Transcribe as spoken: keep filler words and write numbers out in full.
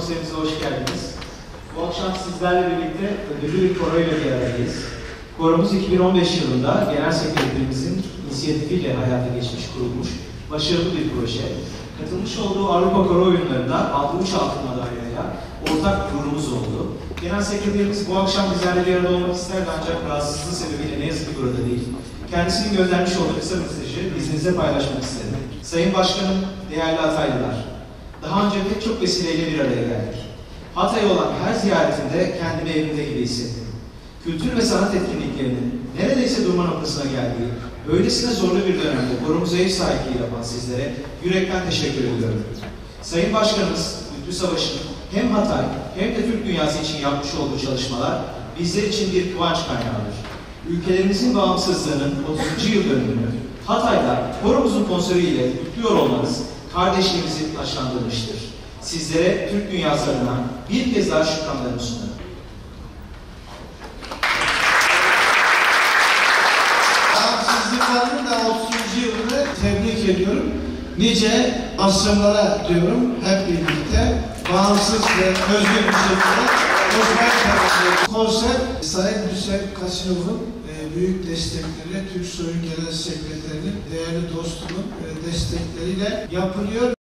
konserimize hoş geldiniz. Bu akşam sizlerle birlikte ödüllü bir koroyla bir aradayız. Koromuz iki bin on beş yılında Genel Sekreterimizin inisiyatifiyle hayata geçmiş, kurulmuş, başarılı bir proje. Katılmış olduğu Avrupa Koro Oyunları'nda aldığı üç altın madalyayla ortak gururumuz oldu. Genel Sekreterimiz bu akşam bizlerle bir arada olmak isterdi ancak rahatsızlığı sebebiyle ne yazık ki burada değil. Kendisinin göndermiş olduğu kısa mesajı izninizle paylaşmak istedim. Sayın Başkanım, değerli Hataylılar, daha önce pek çok vesileyle bir araya geldik. Hatay'a olan her ziyaretimde kendimi evimde gibi hissettim. Kültür ve sanat etkinliklerinin neredeyse durma noktasına geldiği, böylesine zorlu bir dönemde korumuza ev sahipliği yapan sizlere yürekten teşekkür ediyorum. Sayın Başkanımız, Lütfü Savaş'ın hem Hatay hem de Türk dünyası için yapmış olduğu çalışmalar bizler için bir kıvanç kaynağıdır. Ülkelerimizin bağımsızlığının otuzuncu yıl dönümünü Hatay'da koromuzun konseriyle kutluyor olmanız kardeşliğimizi taşlandırmıştır. Sizlere Türk dünyası adına bir kez daha şükranlarımı sunarım. Bağımsızlıkların da otuzuncu yılını tebrik ediyorum. Nice asırlara diyorum hep birlikte bağımsız ve özgür bir şekilde konuşmaya çalışıyoruz. Konser Sayın Hüseyin Kasinov'un e, büyük destekleri, Türk Soyun Genel Sekreterinin değerli dostumun e, destekleriyle yapılıyor.